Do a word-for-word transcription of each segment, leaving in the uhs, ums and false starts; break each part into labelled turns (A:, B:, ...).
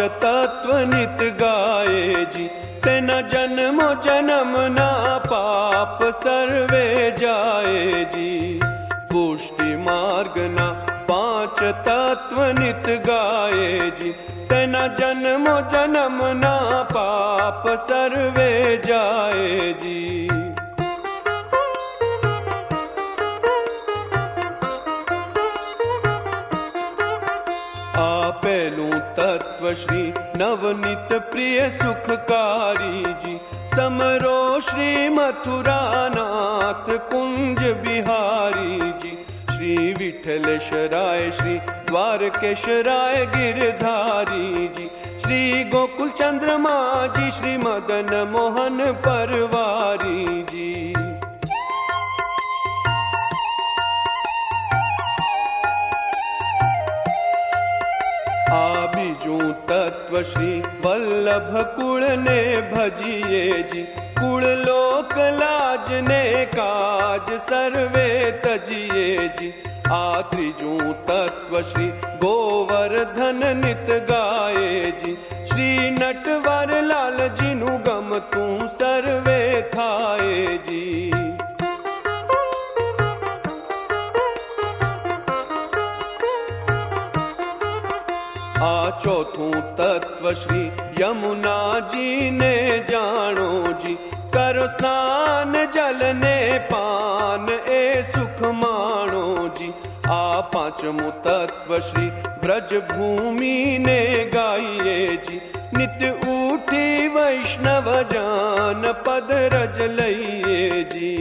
A: तत्व नित गाए जी, तेना जन्मो जन्म ना पाप सर्वे जाए जी। पुष्टि मार्ग ना पांच तत्व नित गाए जी, तेना जन्मो जन्म ना पाप सर्वे जाए जी। पहलू तत्व श्री नवनीत प्रिय सुखकारी जी, समरो श्री मथुरा नाथ कुंज बिहारी जी। श्री विठलेश्वराय श्री द्वारकेश्वराय गिरधारी जी, श्री गोकुल चंद्रमा जी, श्री मदन मोहन परवारी जी। आबिजू तत्व श्री वल्लभ कुल ने भजिए जी, कुल लोक लाज ने काज सर्वे तजिए जी। आत्रिजू तत्व श्री गोवर्धन नित गाए जी, श्री नटवर लाल जिनु गम तू सर्वे थाए जी। आ चौथू तत्व श्री यमुना जी ने जानो जी, करो स्नान जल ने पान ए सुख मानो जी। आ पांचमू तत्व श्री ब्रज भूमि ने गाइए जी, नित्य उठी वैष्णव जान पद रज लइए जी।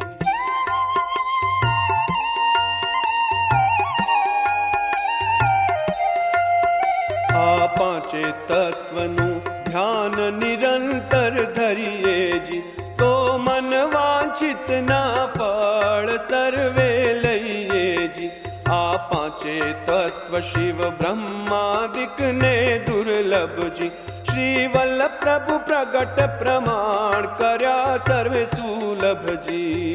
A: आ पांचे तत्वनु ध्यान निरंतर धरिए जी, तो मन वांछित ना फल सर्वे लइए जी। आ पांचे तत्व शिव ब्रह्मादिक ने दुर्लभ जी, श्री वल्लभ प्रभु प्रगट प्रमाण करया सर्वे सुलभ जी।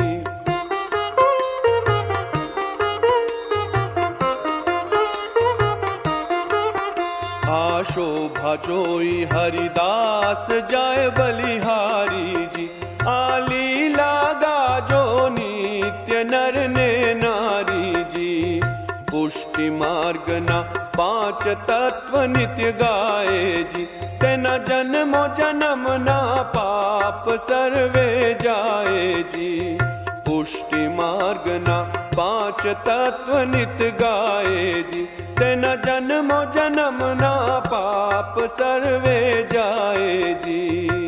A: शोभा जोई हरिदास जाय बलिहारी जी, आलीला गाजो नित्य नर ने नारी जी। पुष्टि मार्ग ना पांच तत्व नित्य गाए जी, तेना जन्मो जन्म ना पाप सर्वे जाए जी। पुष्टि मार्ग ना पांच तत्व नित गाए जी, तेना जन्मो जन्म ना पाप सर्वे जाए जी।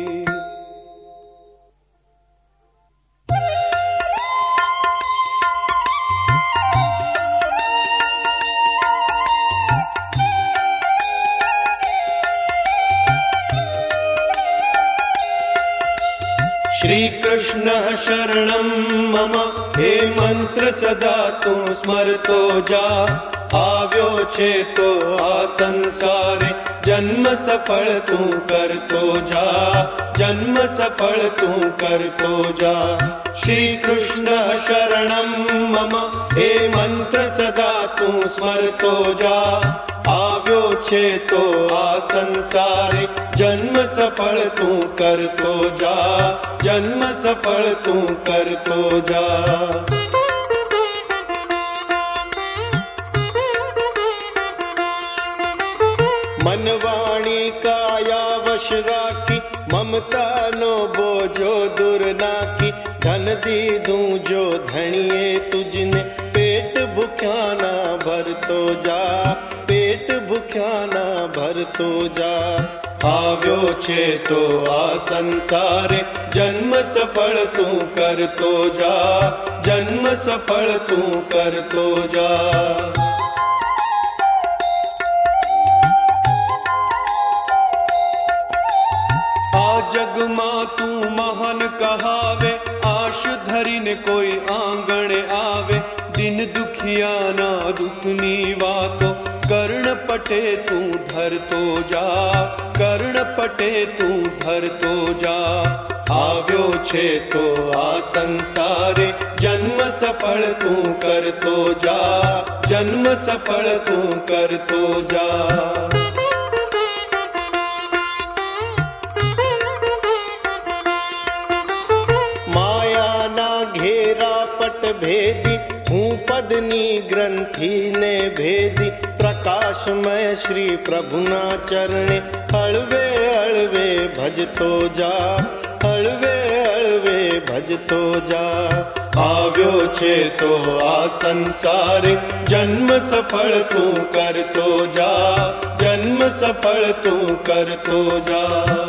B: श्री कृष्ण शरणं मम, हे मंत्र सदा तू स्मरतो जा। આવ્યો છે તો આ સંસારે જન્મ સફળ તું કરતો જા, જન્મ સફળ તું કરતો જા। શ્રી કૃષ્ણ શરણમ મમ, હે મંત્ર સદા તું સ્મરતો જા। આવ્યો છે તો આ સંસારે જન્મ સફળ તું કરતો જા, જન્મ સફળ તું કરતો જા। मनवाणी काया वश राखी, ममता नो बोझो दूर नाखी। धन दीदूं जो धनिए तुझने, पेट भुख्या ना भरतो जा, पेट भुख्या ना भरतो जा। આવ્યો છે તો આ સંસારે જન્મ સફળ તું કરતો જા, જન્મ સફળ તું કરતો જા। जग मां तू महान कहावे, आश धरीने कोई आंगणे आवे। दिन दुखिया ना दुखनी वातो, कर्ण पटे तू धरतो जा, कर्ण पटे तू धरतो जा। આવ્યો છે તો આ સંસારે જન્મ સફળ તું કરતો જા, જન્મ સફળ તું કરતો જા। भेदी, हूँ पदनी ग्रंथि ने भेदी, प्रकाशमय श्री प्रभुना चरणे, हळवे हळवे भजतो जा, हळवे हळवे भजतो जा। आव्यो छे तो आ संसारे, जन्म सफल तू करतो जा, जन्म सफल तू करतो जा।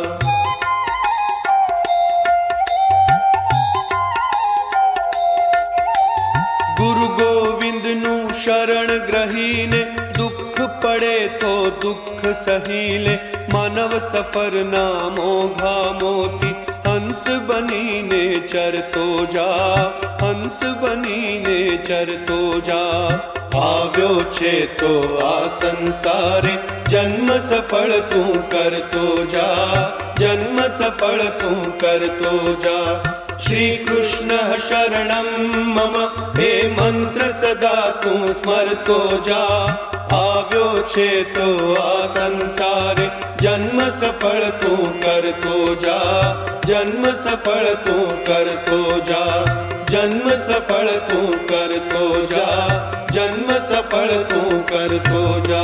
B: गुरु गोविंद नु शरण ग्रहीने, दुख पड़े तो दुख सहीले, मानव सफर नामो घा मोती, हंस बनीने चरतो जा, हंस बनीने चरतो जा। आव्यो छे तो आ संसारे, जन्म सफल तू करतो जा, जन्म सफल तू करतो जा। श्री कृष्ण शरणं मम, हे मंत्र सदा तू स्मरतो जा। आव्यो छे तो आ संसारे, जन्म सफल तू करतो जा, जन्म सफल तू करतो जा, जन्म सफल तू करतो जा, जन्म सफल तू करतो जा।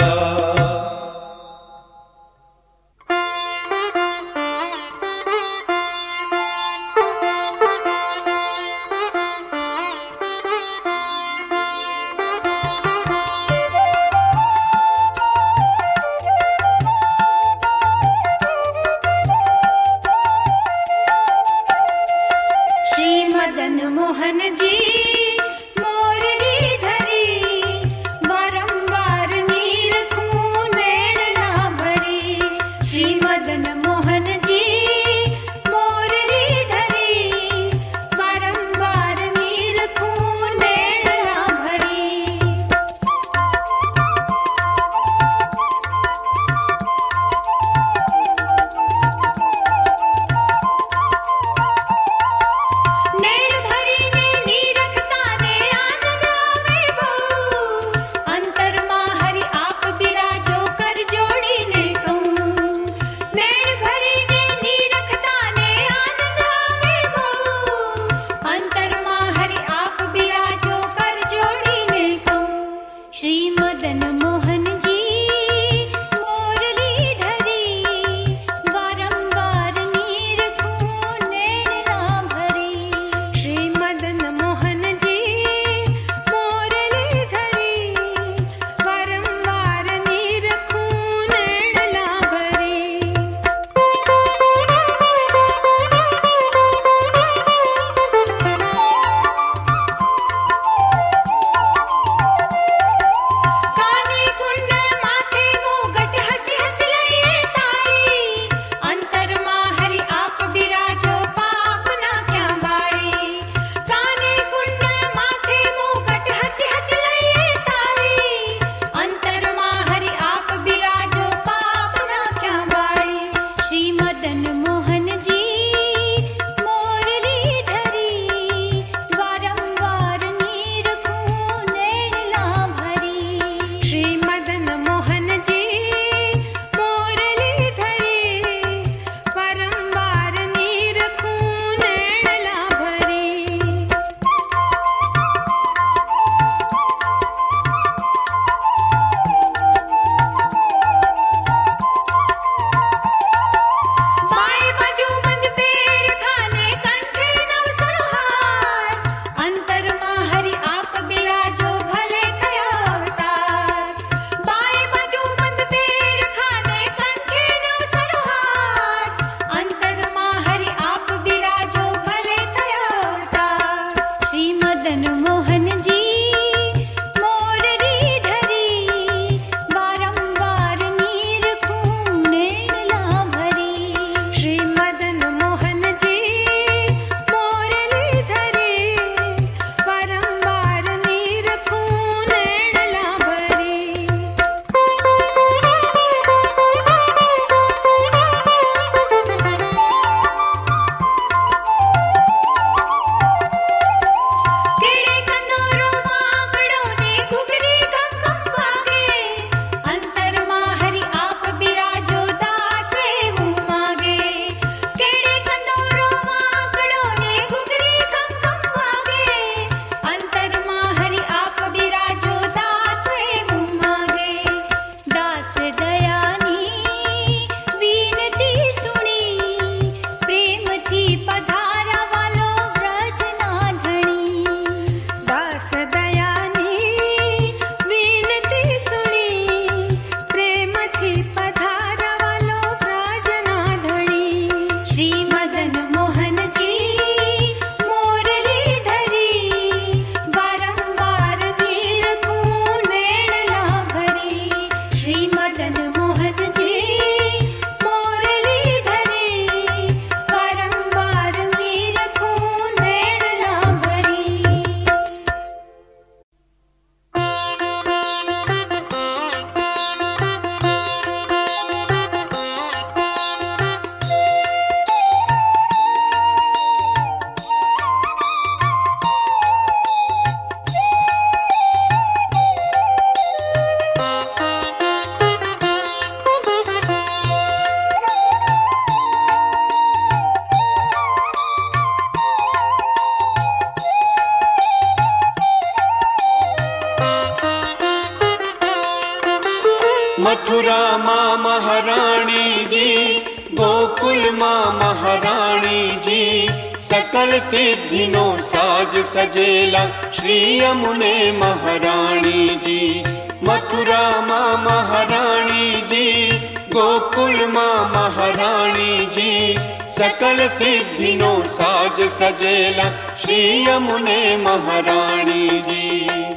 C: मोरली धरी, बारंबार नीर खूने
B: जी, गोकुल माँ महारानी जी, सकल सिद्धिनो साज सजेला श्री यमुने महारानी जी। मथुरा माँ महारानी जी, गोकुल माँ महारानी जी, सकल सिद्धिनो साज सजेला श्री यमुने महारानी जी।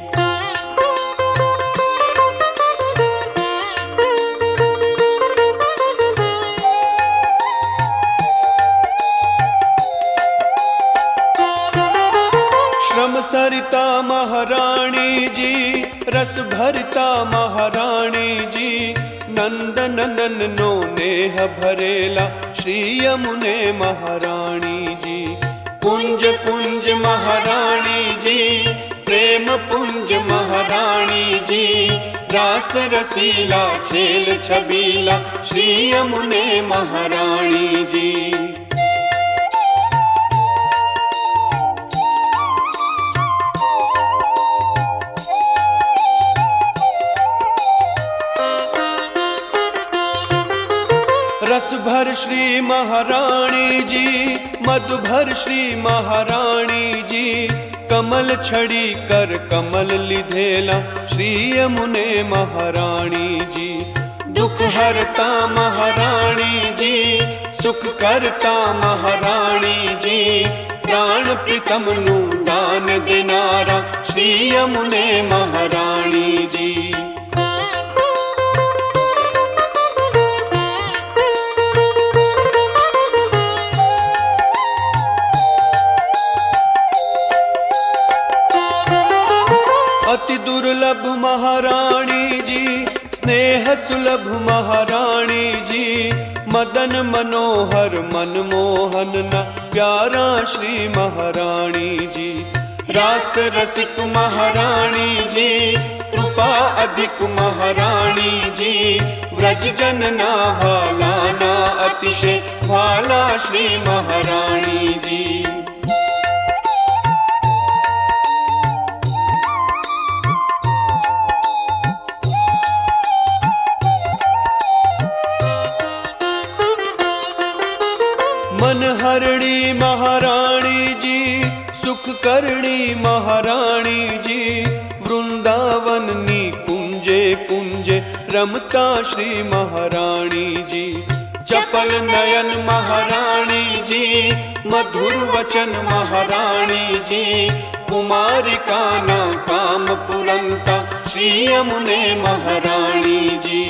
B: श्रम सरिता महारानी जी, रस भरिता महारानी जी, नंद नंदन नो नेह भरेला श्री यमुने महारानी जी। कुंज कुंज महारानी जी, प्रेम पुंज महारानी जी, रास रसीला छेल छबीला श्री यमुने महारानी जी। रस भर श्री महारानी जी, मधु भर श्री महारानी जी, कमल छड़ी कर कमल लिधेला श्री यमुने महारानी जी। दुख हरता महारानी जी, सुख करता महारानी जी, प्राण प्रीतम नु दान देनारा श्री यमुने महारानी जी। अति दुर्लभ महारानी जी, स्नेह सुलभ महारानी जी, मदन मनोहर मनमोहन न प्यारा श्री महारानी जी। रास रसिक महारानी जी, कृपा अधिक महारानी जी, व्रज जन ना भाला ना अतिशय भाला श्री महारानी जी। मन हरणी महारानी जी, सुख करणी महारानी जी, वृंदावन नी कुंजे कुंजे रमता श्री महारानी जी। चपल नयन महारानी जी, मधुर वचन महारानी जी, कुमारिका ना काम पुरंता श्री यमुने महारानी जी।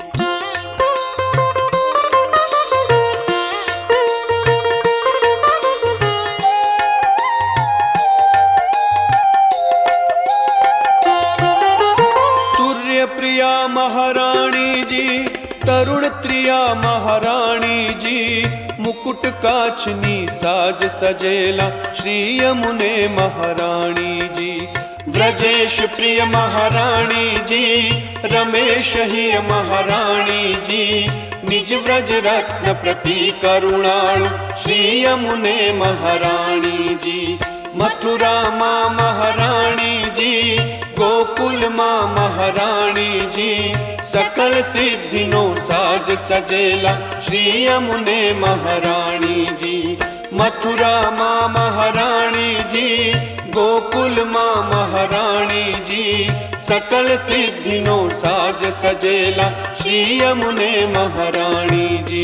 B: प्रिया महारानी जी, तरुण त्रिया महारानी जी, मुकुट काचनी साज सजेला श्री यमुने महारानी जी। व्रजेश प्रिय महारानी जी, रमेश ही महारानी जी, निज व्रज रत्न प्रति करुणाणु श्री यमुने महारानी जी। मथुरा माँ महारानी जी, गोकुल माँ महारानी जी, सकल सिद्धिनो साज सजेला श्री यमुने महारानी जी। मथुरा माँ महारानी जी, गोकुल माँ महारानी जी, सकल सिद्धिनो साज सजेला श्री यमुने महारानी जी।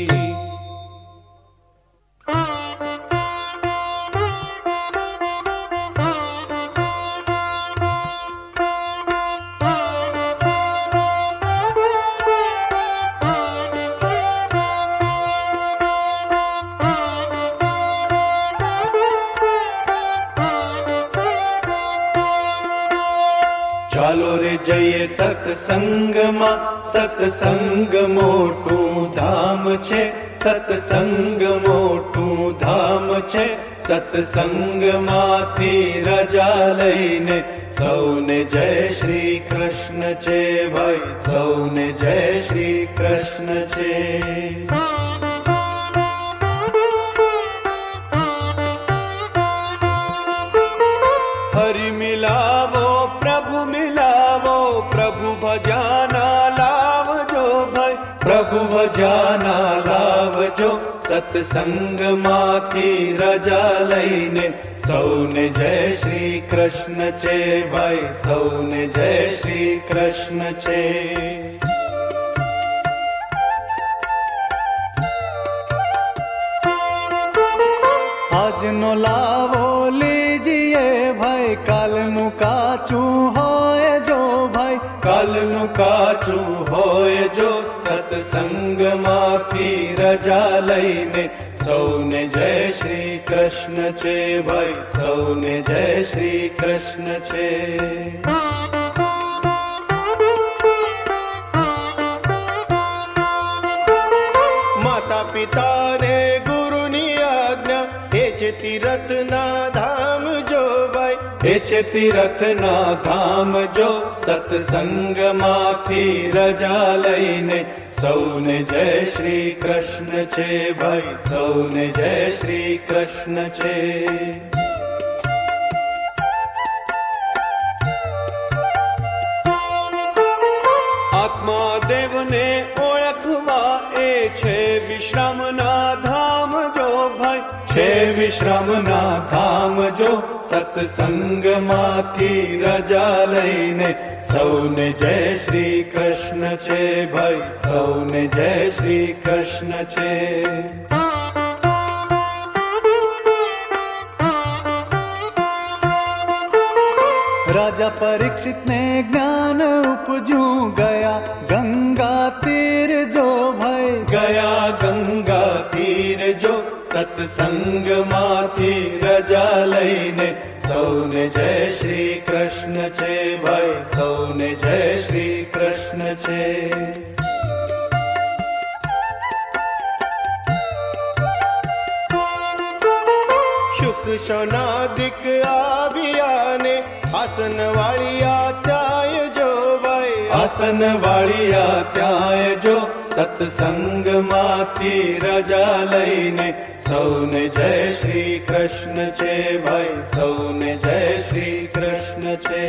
A: ચાલો રે જઈએ સત્સંગમાં, સત્સંગ મોટું ધામ છે, સત્સંગ મોટું ધામ છે, સત્સંગમાંથી રજા લઈને સૌને જય શ્રી કૃષ્ણ છે, ભાઈ સૌને જય શ્રી કૃષ્ણ છે। हरि मिलावो प्रभु मिलावो, प्रभु भजाना लावजो भाई, प्रभु भजाना ના લાવજો સત્સંગમાંથી રજા લઈને સૌને જય શ્રી કૃષ્ણ છે ભાઈ સૌને જય શ્રી કૃષ્ણ છે આજનો લાવો લીજીએ ભાઈ કાલનું કાચું હોય જો ભાઈ કાલનું કાચું હોય જો સત્સંગમાંથી રજા લઈને સૌને જય શ્રી કૃષ્ણ છે ભાઈ સૌને જય શ્રી કૃષ્ણ છે માતા પિતા ને ગુરુની આજ્ઞા એ છે તીરથના ધામ જો ભાઈ એ છે તીરથના ધામ જો સત્સંગમાંથી રજા લઈને સૌને જય શ્રી કૃષ્ણ છે ભાઈ સૌને જય શ્રી કૃષ્ણ છે આત્મા દેવને ઓળખવા એ છે વિશ્રામના ધામ જો ભાઈ છે વિશ્રામના ધામ જો સત્સંગમાંથી રજા લઈને સૌને જય શ્રી કૃષ્ણ છે ભાઈ સૌને જય શ્રી કૃષ્ણ છે રાજા પરીક્ષિત ને જ્ઞાન ઉપજ્યું ગયા ગંગા તીર જો ભાઈ ગયા ગંગા તીર જો સત્સંગમાંથી રજા લઈને સૌને જય શ્રી કૃષ્ણ છે ભાઈ સૌને જય શ્રી કૃષ્ણ છે શુક શનાદિક આવ્યાને આસન વાળિયા ત્યાંય જો ભાઈ આસન વાળિયા ત્યાંય જો સત્સંગમાંથી રજા લઈને સૌને જય શ્રી કૃષ્ણ છે ભાઈ સૌને જય શ્રી કૃષ્ણ છે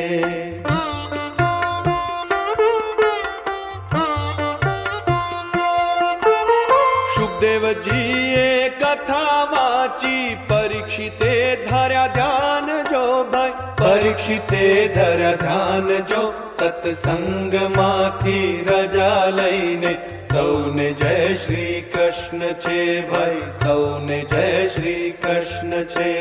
A: સુખદેવજીએ કથા વાંચી પરીક્ષિતે ધર્યા ધ્યાન જો ભાઈ પરીક્ષિતે ધર્યા ધ્યાન જો સત્સંગમાંથી રજા લઈને સૌને જય શ્રી કૃષ્ણ છે ભાઈ સૌને જય શ્રી કૃષ્ણ છે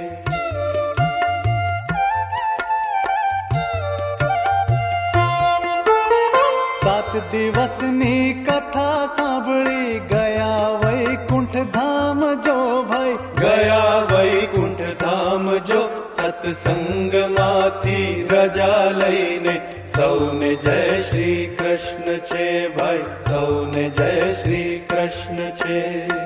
A: સાત દિવસની કથા સાંભળી ગયા વૈકુંઠ ધામ જો ભાઈ ગયા વૈકુંઠ ધામ જો સત્સંગમાંથી રજા લઈને સૌને જય શ્રી કૃષ્ણ છે ભાઈ સૌને જય શ્રી કૃષ્ણ છે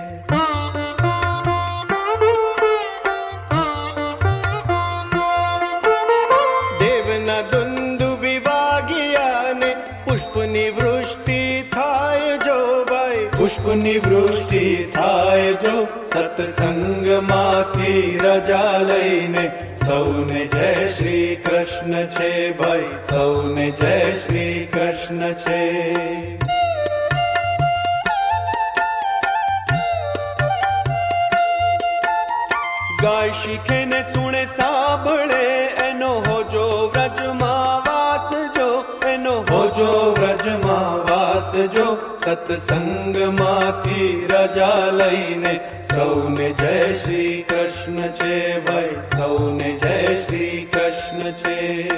A: દેવના દુંદુ વિભાગિયાને પુષ્પની વૃષ્ટિ થાય જો ભાઈ પુષ્પની વૃષ્ટિ થાય જો સત્સંગમાંથી રજા લઈને સૌને જય શ્રી કૃષ્ણ છે ભાઈ સૌને જય શ્રી કૃષ્ણ છે ગાય શીખે ને સુણે સાંભળે એનો હોજો વ્રજમાં વાસ જો એનો હોજો વ્રજમાં વાસ જો સત્સંગમાંથી રજા લઈને સૌને જય શ્રી કૃષ્ણ છે ભાઈ સૌને જય શ્રી કૃષ્ણ છે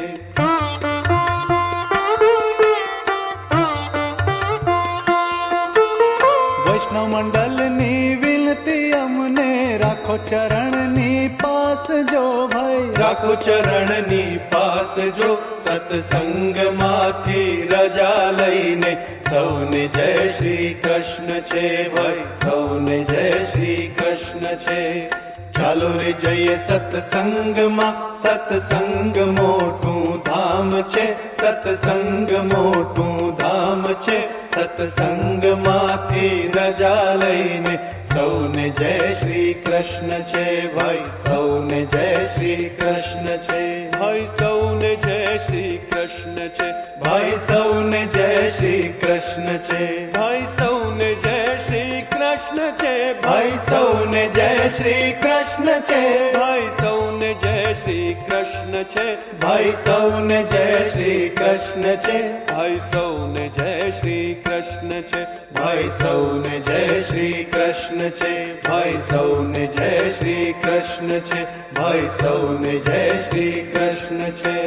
A: વૈષ્ણવ મંડળની વિનતી અમને રાખો ચરણની પાસ જો ભાઈ રાખો ચરણની પાસ જો સત્સંગમાંથી રજા લઈને સૌને જય શ્રી કૃષ્ણ છે ભાઈ સૌને જય શ્રી કૃષ્ણ છે ચાલો રે જઈએ સત્સંગમાં સત્સંગ મોટું ધામ છે સત્સંગ મોટું ધામ છે સત્સંગમાંથી રજા લઈને સૌને જય શ્રી કૃષ્ણ છે ભાઈ સૌને જય શ્રી કૃષ્ણ છે ભાઈ સૌને જય શ્રી કૃષ્ણ છે ભાઈ સૌને જય શ્રી કૃષ્ણ છે ભાઈ સૌને જય શ્રી કૃષ્ણ છે, ભાઈ સૌને જય શ્રી કૃષ્ણ છે, ભાઈ સૌને જય શ્રી કૃષ્ણ છે, ભાઈ સૌને જય શ્રી કૃષ્ણ છે, ભાઈ સૌને જય શ્રી કૃષ્ણ છે, ભાઈ સૌને જય શ્રી કૃષ્ણ છે, ભાઈ સૌને જય શ્રી કૃષ્ણ છે, ભાઈ સૌને જય શ્રી કૃષ્ણ છે.